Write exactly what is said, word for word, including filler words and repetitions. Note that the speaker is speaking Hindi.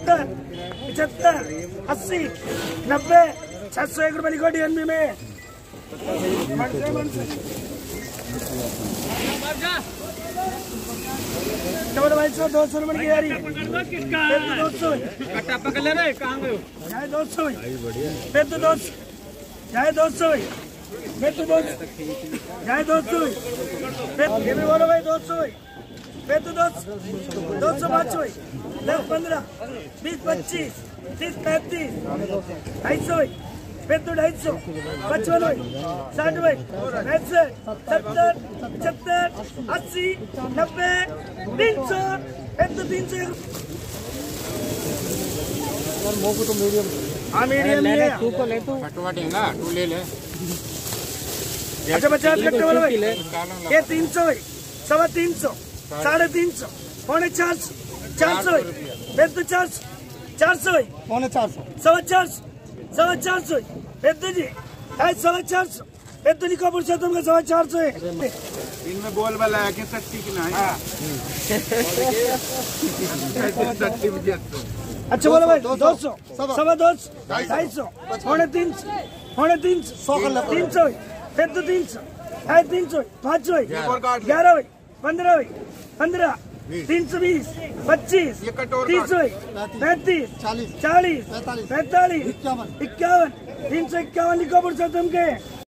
सत्तर पचहत्तर अस्सी नब्बे छह सौ एक रुपए लिखो डीएनबी में। डबल बाईस सौ दो सौ रुपए की यारी दो सौ जाए दो सौ फिर तो दो जाए दो सौ फिर तो दो जाए दो सौ फिर भी बोलो भाई दो सौ फिर तो दो दो सौ पाँच दस पंद्रह बीस पच्चीस तीस पैंतीस ढाई सौ फिर तो ढाई सौ पचपन साठ पैंसठ सत्तर पचहत्तर अस्सी नब्बे तीन सौ फिर तो तीन सौ तो मीडियम हाँ मीडियम टू को ले तो ना टू ले ले। अच्छा पचास लगते बोलो भाई ये तीन सौ सवा तीन सौ साढ़े तीन सौ पौने चार सौ चार सौ फिर तो चार सौ चार सौ पौने चार सौ सवा चार सौ सवा चार सौ फिर तो जी ढाई सवा चार सौ फिर तो निको पुरुषोत्तम का सवा चार सौ है इनमें बोल वाला है कि सच्ची की ना है। अच्छा बोलो भाई दो सौ सवा दो सौ ढाई सौ पौने तीन सौ पौने तीन सौ तीन सौ फिर तो तीन सौ ढाई तीन सौ पाँच सौ ग्यारह पंद्रह पंद्रह तीन सौ बीस पच्चीस तीस पैंतीस चालीस चालीस पैंतालीस इक्यावन तीन सौ इक्यावन लिखो पुरुषोत्तम के।